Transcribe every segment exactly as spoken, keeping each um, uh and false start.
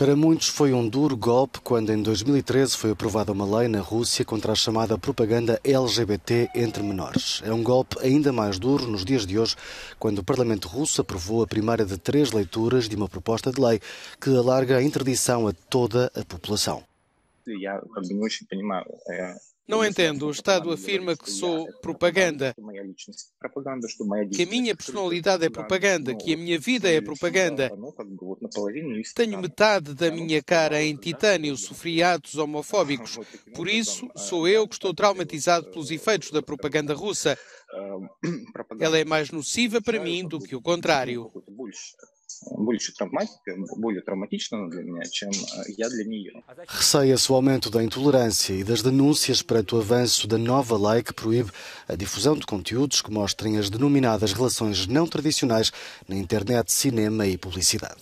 Para muitos foi um duro golpe quando em dois mil e treze foi aprovada uma lei na Rússia contra a chamada propaganda L G B T entre menores. É um golpe ainda mais duro nos dias de hoje, quando o Parlamento russo aprovou a primeira de três leituras de uma proposta de lei que alarga a interdição a toda a população. Não entendo. O Estado afirma que sou propaganda, que a minha personalidade é propaganda, que a minha vida é propaganda. Tenho metade da minha cara em titânio, sofri atos homofóbicos. Por isso, sou eu que estou traumatizado pelos efeitos da propaganda russa. Ela é mais nociva para mim do que o contrário. Receia-se o aumento da intolerância e das denúncias perante o avanço da nova lei que proíbe a difusão de conteúdos que mostrem as denominadas relações não tradicionais na internet, cinema e publicidade.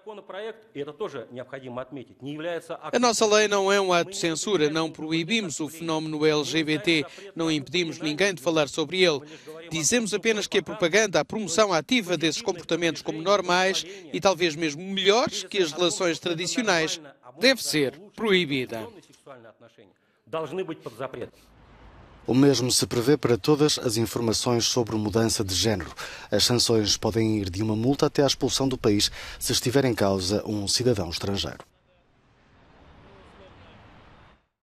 A nossa lei não é um ato de censura, não proibimos o fenómeno L G B T, não impedimos ninguém de falar sobre ele. Dizemos apenas que a propaganda, a promoção ativa desses comportamentos como normais e talvez mesmo melhores que as relações tradicionais, deve ser proibida. O mesmo se prevê para todas as informações sobre mudança de género. As sanções podem ir de uma multa até à expulsão do país se estiver em causa um cidadão estrangeiro.